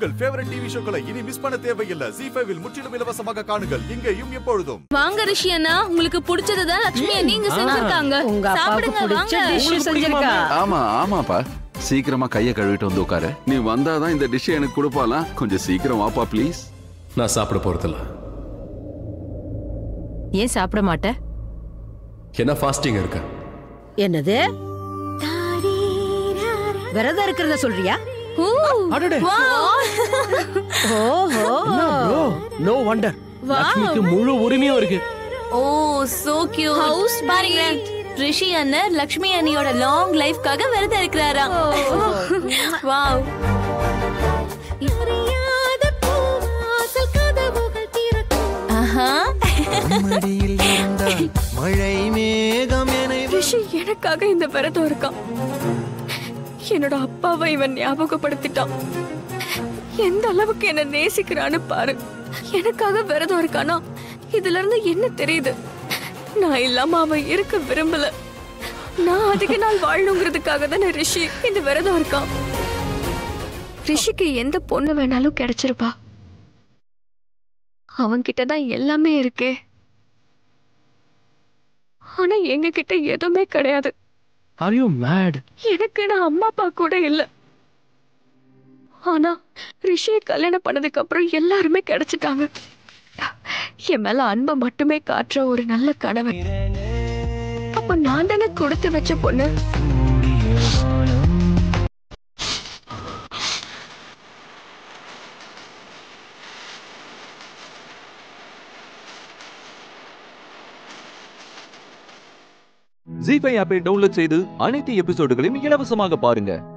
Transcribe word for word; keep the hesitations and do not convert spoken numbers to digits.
உங்கள் favourite TV ஷோக்களை இனி miss பண்ண தேவையில்லை. ஜீ ஃபைவ் இல் முற்றிலும் இலவசமாக காணுங்கள். இங்கேயும் எப்பொழுதும். வாங்க ரிஷி அண்ணா, உங்களுக்கு பிடிச்சது தான் லட்சுமி நீங்க செஞ்சிருக்காங்க. உங்க அப்பாவுக்கு பிடிச்ச டிஷ் செஞ்சிருக்கா. ஆமா ஆமாப்பா, சீக்கிரமா கைய கழுவிட்டு வந்து உட்காரு. நீ வந்தாதான் இந்த டிஷ் எனக்கு கொடுப்பாலாம். கொஞ்சம் சீக்கிரம் வாப்பா ப்ளீஸ். நான் சாப்பிட போறதில்ல. ஏன் சாப்பிட மாட்ட? என்ன ஃபாஸ்டிங் இருக்க? என்னது? விரதம் இருக்கிறத சொல்றியா? அடடே. ஓஹோ. Bro, no wonder. லட்சுமிக்கு முழு உரிமையும் இருக்கு. ஓ சோ கியூட். ஹவுஸ் பாருங்க, ரிஷி அண்ணன் லட்சுமி அண்ணியோட லாங் லைஃப்காக விரதம் இருக்கிறாரா. வாவ். ஆஹா. மழை மேகம் என ரிஷி எனக்காக இந்த விரதம் இருக்கான். என்னோட அப்பாவை இவன் ஞாபகப்படுத்திட்டான். எந்த அளவுக்கு என்ன நேசிக்கிறான்னு பாரு. எனக்காக விரதம் இருக்கானா, இதுல இருந்து என்ன தெரியுது? நான் இல்லாம அவன் இருக்க விரும்பல. நான் அதிக நாள் வாழணுங்கிறதுக்காக தானே ரிஷி இந்த விரதம் இருக்கான். ரிஷிக்கு எந்த பொண்ணு வேணாலும் கிடைச்சிருப்பா. அவன் கிட்டதான் எல்லாமே இருக்கே. ஆனா எங்க கிட்ட எதுவுமே கிடையாது. Are you mad? எனக்கு நான் அம்மா அப்பா கூட இல்ல. ஆனா ரிஷியை கல்யாணம் பண்ணதுக்கு அப்புறம் எல்லாருமே கிடைச்சிட்டாங்க. என் மேல அன்பை மட்டுமே காட்டுற ஒரு நல்ல கணவன். அப்ப நான் தானே கொடுத்து வச்ச பொண்ணு. ஜீ ஃபைவ் ஆப்பை டவுன்லோட் செய்து அனைத்து எபிசோடுகளையும் இலவசமாக பாருங்க.